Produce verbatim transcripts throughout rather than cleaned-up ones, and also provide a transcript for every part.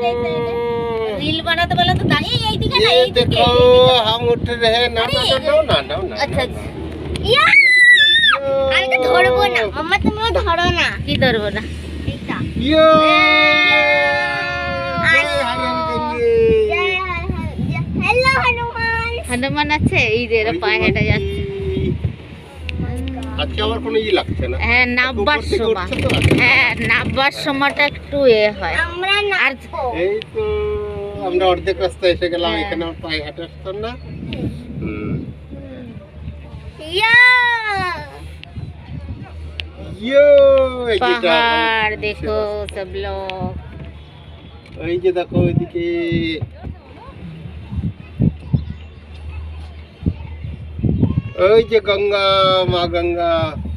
reel बनाते बोला तो दाई यही दिखा ना ये देखो हम उठ रहे ना ना ना ना ना ना अच्छा या আমি তো ধরবো না মাম্মা তুমিও ধরো না কি ধরবো না এইটা ইয়ো হ্যালো হনুমান হনুমান আছে এই যে এরা পায়ে হেঁটে যাচ্ছে আজকে আবার কোনো ই লাগছে না হ্যাঁ নাববার সময় হ্যাঁ নাববার সময়টা একটু এ হয় আমরা নাববো এই তো আমরা অর্ধেক রাস্তা এসে গেলাম এখানে আমার পায়ে হেঁটে আসতাম না হুম ইয়া ইয়ো पहाड़ देखो सब लोग এই যে দেখো এদিকে ওই যে গঙ্গা মা গঙ্গা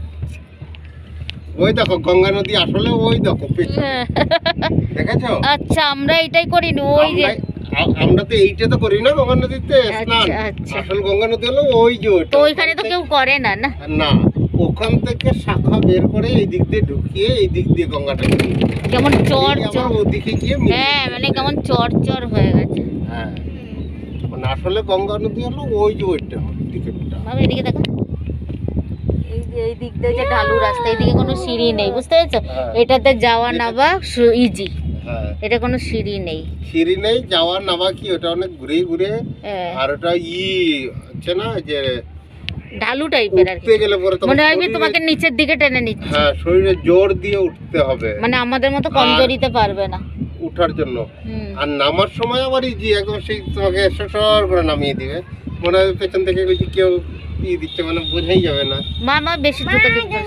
ওই দেখো গঙ্গা নদী আসলে ওই দেখো পেছনে দেখেছো আচ্ছা আমরা এটাই করি না ওই যে আমরা তো এইটা তো করি না গঙ্গা নদীতে স্নান আসল গঙ্গা নদী হলো ওই যে তো ওইখানে তো কেউ করে না না না ওখান থেকে শাখা বের করে এই দিক দিয়ে ঢুকিয়ে এই দিক দিয়ে গঙ্গাটা কেমন চর চর ওদিকে গিয়ে হ্যাঁ মানে কেমন চর চর হয়ে গেছে হ্যাঁ মানে আসলে গঙ্গা নদী হলো ওই যে ওইটা দিকেটা বাবা এদিকে দেখো এই যে এই দিক দিয়ে যে ঢালু রাস্তা এদিকে কোনো সিঁড়ি নেই বুঝতে পেরেছো এটাতে যাওয়া নামা ইজি হ্যাঁ এটা কোনো সিঁড়ি নেই সিঁড়ি নেই যাওয়া নামা কি ওটা অনেক ঘুরে ঘুরে আর ওটা ই হচ্ছে না যে ঢালু টাইপের আর উঠতে গেলে পরে মনে হয় তোমাকে নিচের দিকে টেনে নিচ্ছে হ্যাঁ শরীরে জোর দিয়ে উঠতে হবে মানে আমাদের মতো কমজোরিতে পারবে না উঠার জন্য আর নামার সময় আবার ইজি একদম সেই তোমাকে সর করে নামিয়ে দিবে মনে হয় পেছন থেকে কেউ ই দিচ্ছে মানে বোঝাই যাবে না মা মা বেশি ছোট দিচ্ছে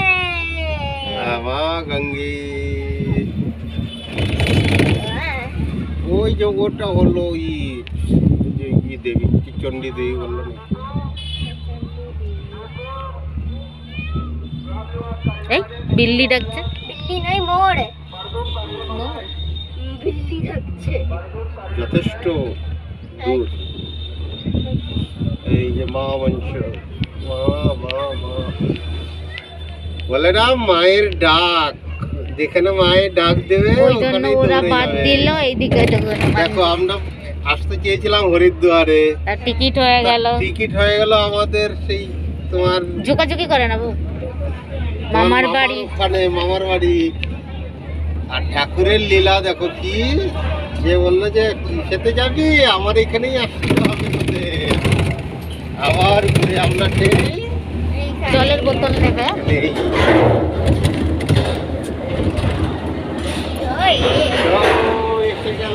মা গঙ্গে ওই যে ওটা হলো ই যে ই দেবী চণ্ডী দেবী বললো না এই বিল্লি ডাকছে বিল্লি নয় মোর মোর বিল্লি ডাকছে যথেষ্ট দূর এই যে মা বংশ মা মা মা বলে না মায়ের ডাক যেখানে মায়ের ডাক দেবে ওই জন্য ওরা বাদ দিল এইদিকে দেখো আমরা আসতে চেয়েছিলাম হরিদ্বারে তার টিকিট হয়ে গেল টিকিট হয়ে গেল আমাদের সেই তোমার ঝোকাঝুকি করে না বউ মামার বাড়ি ওখানে মামার বাড়ি আর ঠাকুরের লীলা দেখো কি যে বললো যে খেতে যাবি আমার এখানেই আসতে হবে আবার ঘুরে আমরা খেয়ে জলের বোতল নেবে এসে গেল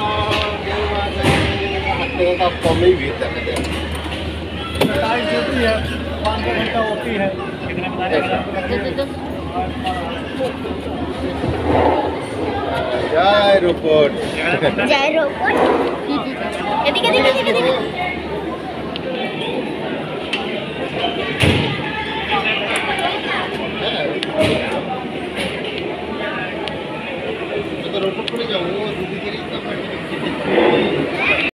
কমেই ভিড় দেখা যায় জয় রোপট জয় রোপট এদিকে এদিকে এদিকে